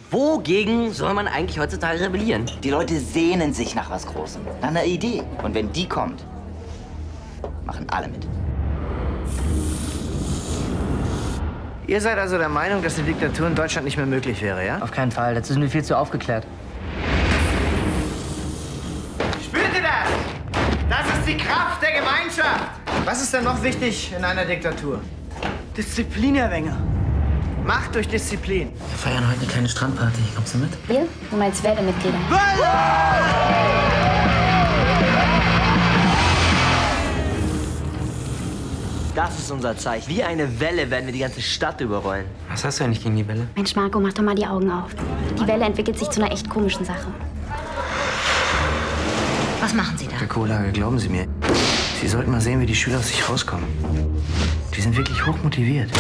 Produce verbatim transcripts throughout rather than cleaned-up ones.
Wogegen soll man eigentlich heutzutage rebellieren? Die Leute sehnen sich nach was Großem, nach einer Idee. Und wenn die kommt, machen alle mit. Ihr seid also der Meinung, dass die Diktatur in Deutschland nicht mehr möglich wäre, ja? Auf keinen Fall, dazu sind wir viel zu aufgeklärt. Spürt ihr das? Das ist die Kraft der Gemeinschaft. Was ist denn noch wichtig in einer Diktatur? Disziplin, Herr Wenger. Macht durch Disziplin. Wir feiern heute eine kleine Strandparty. Kommst du mit? Wir? Du meinst Welle-Mitglieder. Das ist unser Zeichen. Wie eine Welle werden wir die ganze Stadt überrollen. Was hast du eigentlich gegen die Welle? Mensch, Marco, mach doch mal die Augen auf. Die Welle entwickelt sich zu einer echt komischen Sache. Was machen Sie da? Herr Kohlage, glauben Sie mir, Sie sollten mal sehen, wie die Schüler aus sich rauskommen. Die sind wirklich hochmotiviert.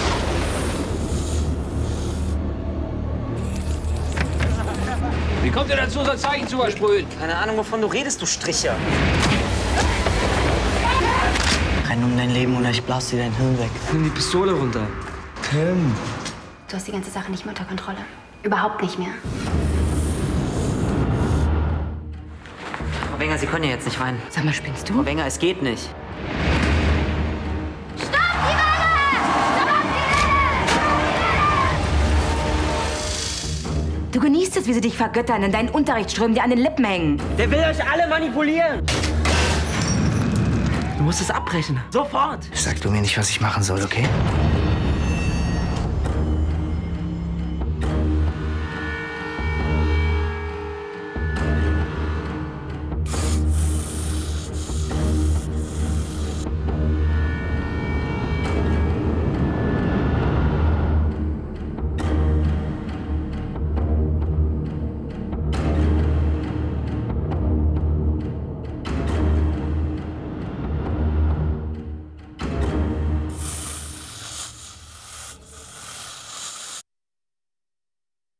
Wie kommt ihr dazu, unser Zeichen zu versprühen? Keine Ahnung, wovon du redest, du Stricher. Renn um dein Leben oder ich blas dir dein Hirn weg. Nimm die Pistole runter. Tim. Du hast die ganze Sache nicht mehr unter Kontrolle. Überhaupt nicht mehr. Frau Wenger, Sie können ja jetzt nicht weinen. Sag mal, spinnst du? Frau Wenger, es geht nicht. Du genießt es, wie sie dich vergöttern, in deinen Unterrichtsströmen dir an den Lippen hängen. Der will euch alle manipulieren. Du musst es abbrechen. Sofort. Sag du mir nicht, was ich machen soll, okay?